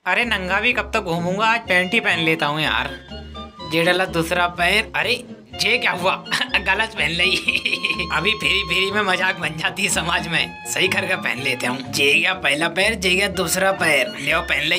अरे नंगा भी कब तक घूमूंगा, आज पैंट ही पहन लेता हूँ यार। जे डला दूसरा पैर, अरे जे क्या हुआ गलत पहन ली अभी फेरी फेरी में मजाक बन जाती है समाज में, सही करके पहन लेते हूँ। जे गया पहला पैर, जे गया दूसरा पैर, ले पहन ले।